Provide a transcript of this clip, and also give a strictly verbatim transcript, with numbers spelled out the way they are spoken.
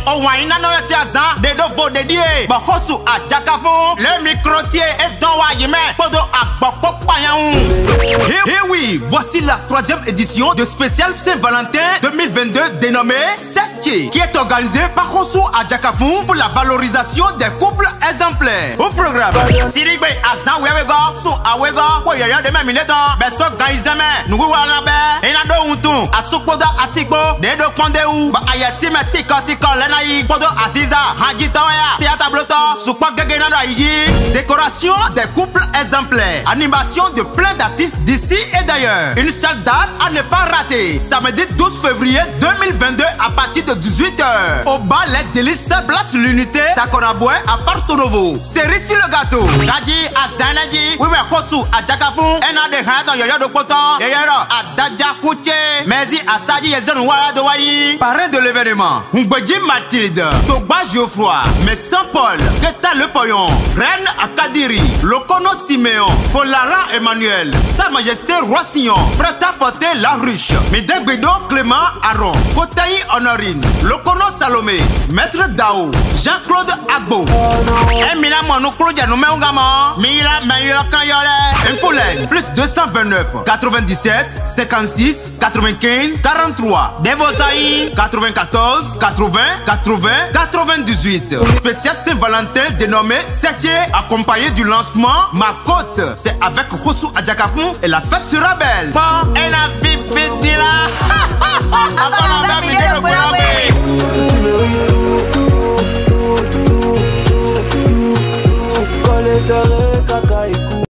au waina no yati azan de do vo de die ba khosu ajakafon le microtier et don wa yime podo agbokpo payan. Et oui, voici la troisième édition de spécial Saint-Valentin deux mille vingt-deux dénommée Septier, qui est organisée par Khosu Adjakafon pour la valorisation des couples exemplaires. Au programme Sirigbe azan wewego su awego wo yoyo de memineta beso gaizeme nugu wana be ina do untu asukpoda asikpo de do konde u ba ayesi me siko siko lena yi podo aziza hajito ya théâtre bloto sukpo gege na yi décoration des couples exemplaires, animation de plein d'artistes d'ici et d'ailleurs. Une seule date à ne pas rater, samedi douze février deux mille vingt-deux à partir de dix-huit heures au bas Les Délices, place l'unité Takonaboué à Porto Novo. Cerise sur le gâteau Kaji Azaneji oui mais Khosu Adjakafon ena de hado yoyo do poto yoyo Adadja Kouche Mezi Asaji Yezen Wala do Wayi. Parrain de l'événement Ngbeji Mathilde Togba Geoffroy Messan Paul Keta Le Poyon Reine Akadiri Lokono Siméon Folara Emmanuel Sa Majesté Roi-Sillon prêt à porter la ruche Midegbedo Clément Aron Kotaï Honorine Lokono Salomé Maître Dao Jean-Claude Agbo Emina Monoklo Janoumeungama Mila Mayula Kanyole Infoline plus deux cent vingt-neuf quatre-vingt-dix-sept cinquante-six quatre-vingt-quinze quarante-trois Devosaï quatre-vingt-quatorze quatre-vingts quatre-vingts quatre-vingt-dix-huit. Spécial Saint-Valentin dénommé Septier accompagné du lancement Ma Côte. C'est avec Khosu Adjakafon et la fête sera belle. Bon, et la vie là. Con esta